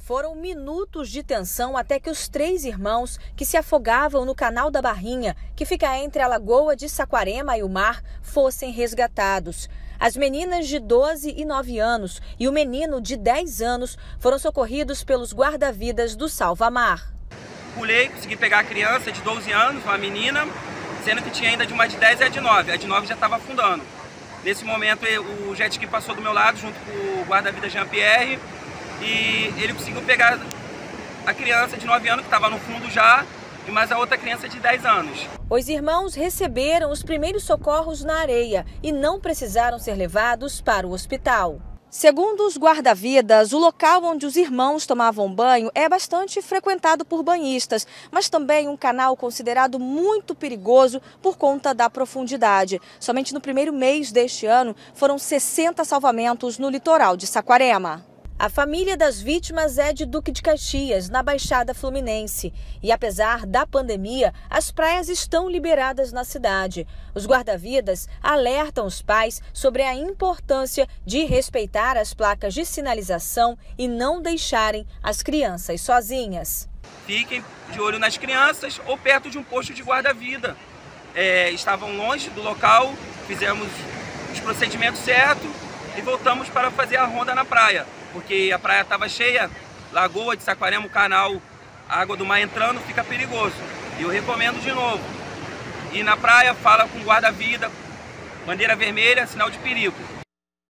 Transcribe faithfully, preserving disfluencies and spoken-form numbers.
Foram minutos de tensão até que os três irmãos que se afogavam no Canal da Barrinha, que fica entre a Lagoa de Saquarema e o mar, fossem resgatados. As meninas de doze e nove anos e o menino de dez anos foram socorridos pelos guarda-vidas do Salva-Mar. Pulei, consegui pegar a criança de doze anos, uma menina, sendo que tinha ainda de uma de dez e a de nove. A de nove já estava afundando. Nesse momento o jet ski passou do meu lado junto com o guarda-vidas Jean-Pierre e ele conseguiu pegar a criança de nove anos que estava no fundo já e mais a outra criança de dez anos. Os irmãos receberam os primeiros socorros na areia e não precisaram ser levados para o hospital. Segundo os guarda-vidas, o local onde os irmãos tomavam banho é bastante frequentado por banhistas, mas também um canal considerado muito perigoso por conta da profundidade. Somente no primeiro mês deste ano foram sessenta salvamentos no litoral de Saquarema. A família das vítimas é de Duque de Caxias, na Baixada Fluminense. E apesar da pandemia, as praias estão liberadas na cidade. Os guarda-vidas alertam os pais sobre a importância de respeitar as placas de sinalização e não deixarem as crianças sozinhas. Fiquem de olho nas crianças ou perto de um posto de guarda-vida. É, estavam longe do local, fizemos os procedimentos certos e voltamos para fazer a ronda na praia. Porque a praia estava cheia, Lagoa de Saquarema, o canal, a água do mar entrando, fica perigoso. E eu recomendo de novo. E na praia, fala com guarda-vida, bandeira vermelha, sinal de perigo.